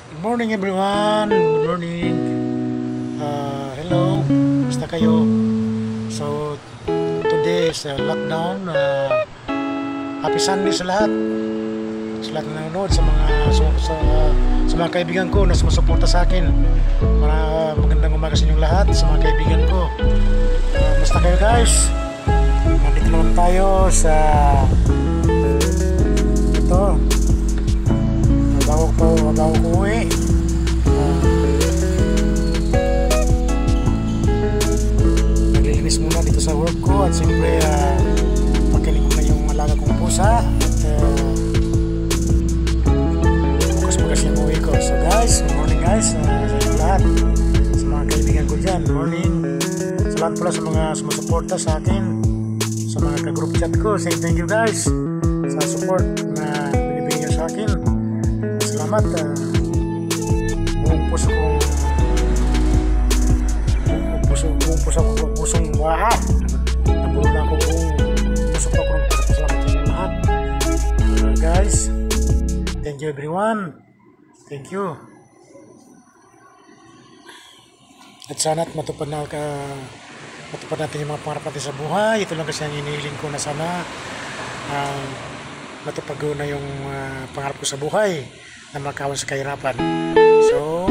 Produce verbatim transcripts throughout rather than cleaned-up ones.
Good morning everyone. Good morning. Uh, hello. Basta kayo. So today is uh, lockdown. Uh, happy Sunday sa lahat. Sa lahat na nanonood, sa mga sa, sa, sa mga kaibigan ko na sumusuporta sa akin. Para magandang umaga sa inyong lahat, sa mga kaibigan ko. Uh, basta kayo guys. Nandito naman tayo sa ito. Bago ko bago ko uwi. Naglilinis muna dito sa work ko at siyempre uh, pakinig ko na yung alaga kong pusa at uh, bukas bukas yung uwi ko. So guys, good morning guys uh, sa inyo lahat, sa mga kaibigan ko dyan, morning. Sa lahat pala sa mga sumusuporta sa akin, sa mga ka-group chat ko, say thank you guys sa support na binibigay nyo sa akin. Salamat. Uh, buong puso kong buong puso buong puso kong pusong lahat. Napuno na ako buong puso ko kong salamat sa inyo lahat. Uh, guys, thank you everyone. Thank you. At sana at matupad na ka matupad natin yung mga pangarap natin sa buhay. Ito lang kasi ang inihiling ko na sana uh, matupad ko na yung uh, pangarap ko sa buhay na makawan sa kahirapan. So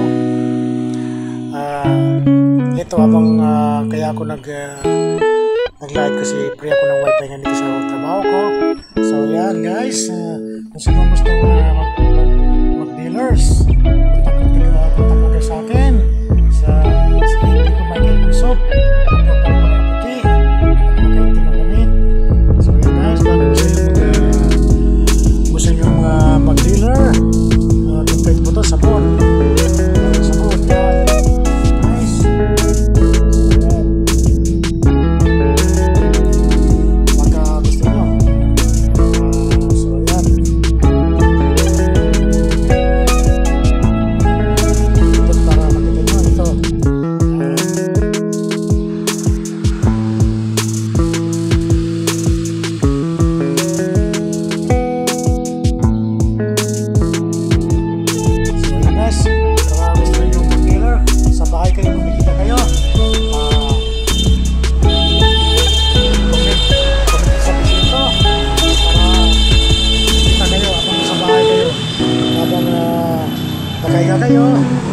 uh, ito habang uh, kaya ako nag uh, nag-live kasi free ako ng wifi nga dito sa trabaho ko. So yan guys, uh, kung sino gusto uh, mag, mag-dealers, kontak kontak kontak mo sa akin sa sa hindi ko Michael Busop puti makaitim ang gamit. So yan guys, dami gusto nyo mag uh, gusto nyo uh, mag-dealer, template po to, sabon sabon yan guys. Yan baka gusto nyo uh, so yan ito para makita nyo ito uh, bahay kayo, bumikita kayo. Uh, comment, comment sa video ito para kita kayo habang nasa bahay kayo, habang uh, nakahiga kayo,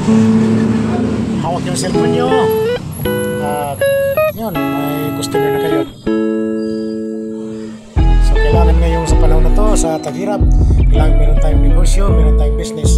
hawak yung cellphone nyo at uh, yun, may customer na kayo. So kailangan ngayong sa panahon na to, sa taghirap, kailangan meron tayong negosyo, meron tayong business